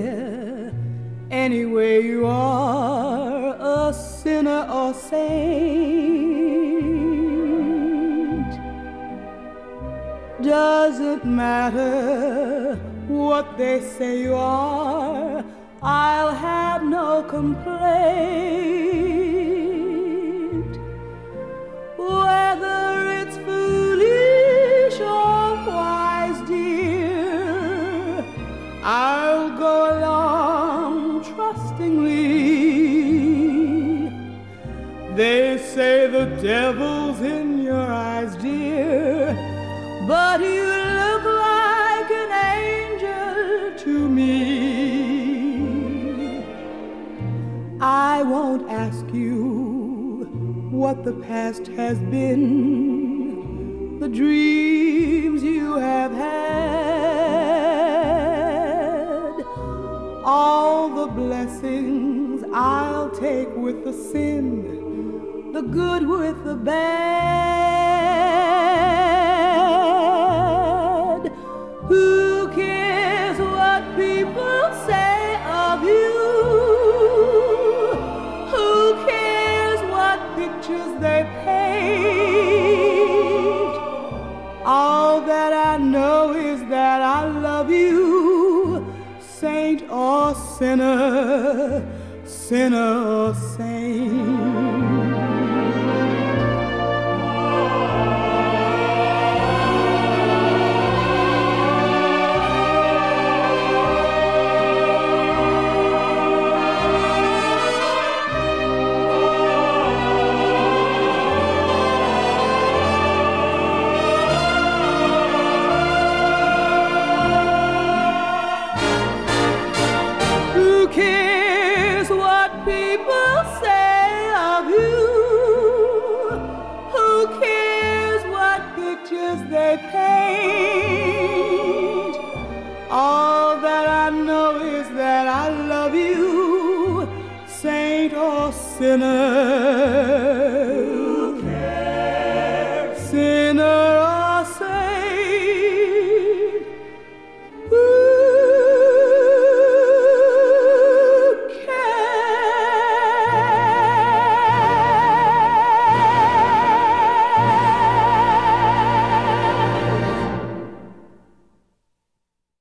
dear. Anyway you are, a sinner or saint. Doesn't matter what they say you are, I'll have no complaint. Whether it's foolish or wise, dear, I'll go along trustingly. They say the devil's in your eyes, dear, but you look like an angel to me. I won't ask you what the past has been, the dreams you have had, all the blessings I'll take with the sin, the good with the bad. Who cares what people say of you? Who cares what pictures they paint? All that I know is that I love you, saint or sinner, sinner or saint. They paint. All that I know is that I love you, saint or sinner,